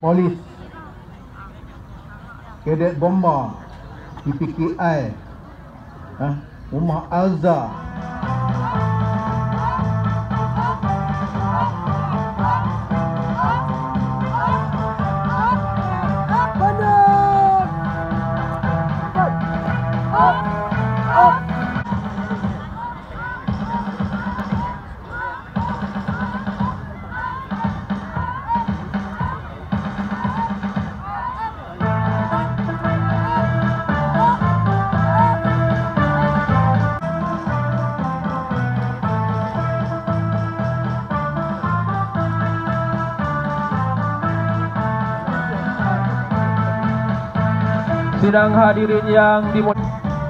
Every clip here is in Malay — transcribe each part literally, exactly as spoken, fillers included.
Polis, Kadet Bomba, P P K I, ha? Umar Alza. Sidang hadirin yang dimuliakan,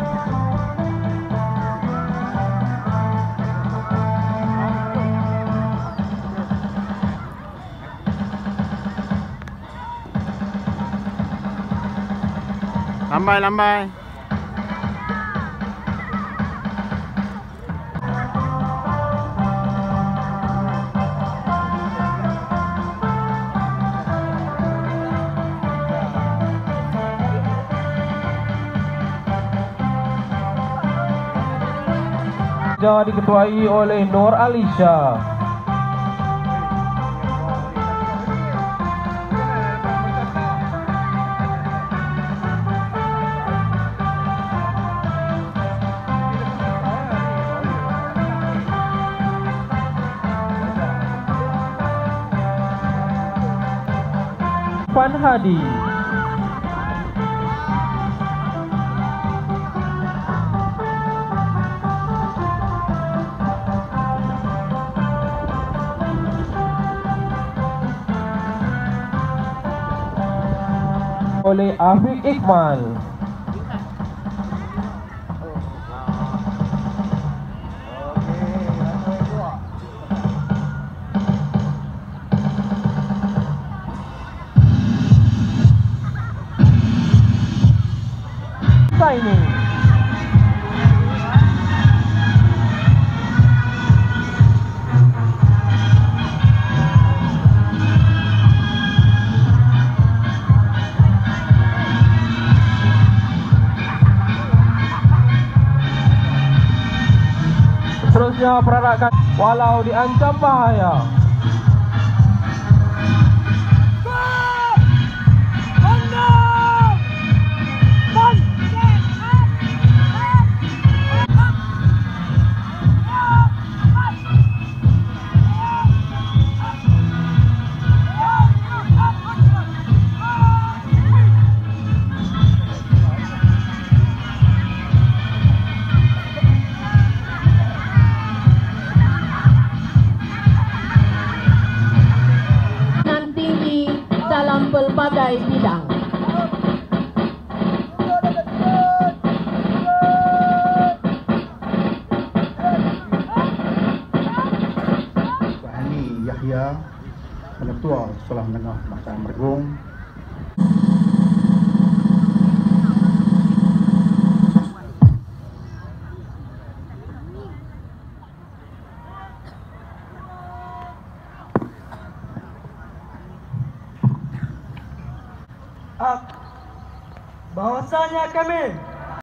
lambai lambai. diketuai oleh Nur Alisha. Pan Hadi. Oleh Afiq Iqmal. Signing. Seterusnya perarakan walau diancam bahaya. Pelbagai bidang. Pak Hani Yahya, Ketua Sekolah Menengah Mahkamah Mergung. bahwasanya kami